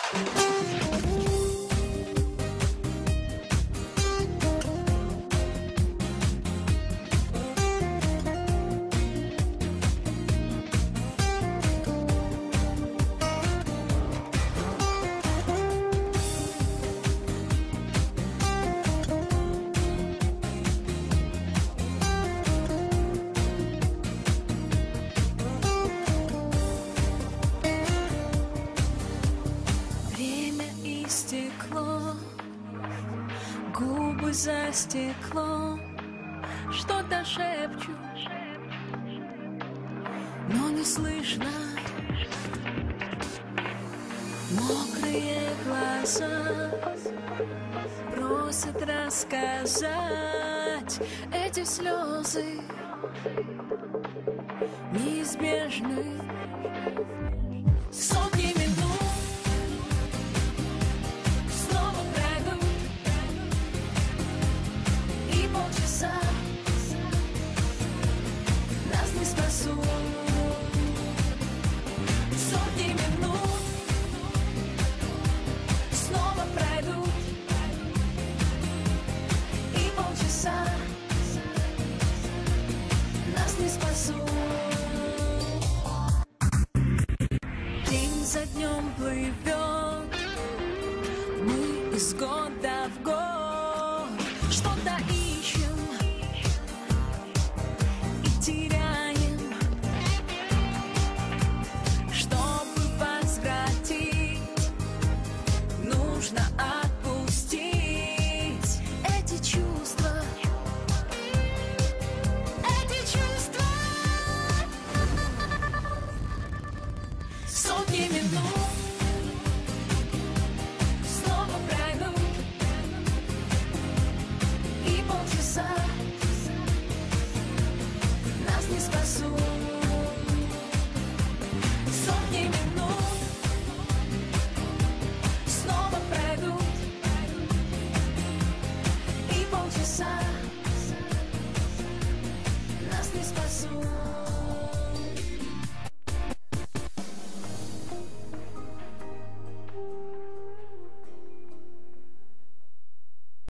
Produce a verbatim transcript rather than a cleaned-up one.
Стекло, губы за стеклом, что-то шепчут, но не слышно. Мокрые глаза просят рассказать, эти слезы неизбежны. Сотни минут снова пройдут, и полчаса нас не спасут. Сотни минут снова пройдут, и полчаса нас не спасут. День за днем плывет, мы из года